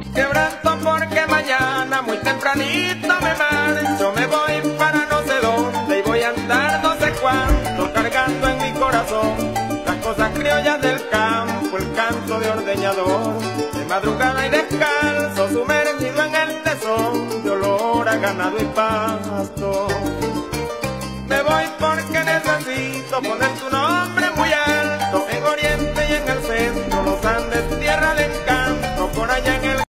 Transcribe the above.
Quebranto porque mañana muy tempranito me marcho, me voy para no sé dónde y voy a andar no sé cuánto, cargando en mi corazón las cosas criollas del campo, el canto de ordeñador, de madrugada y descalzo, sumergido en el tesón de olor a ganado y pasto. Me voy porque necesito poner tu nombre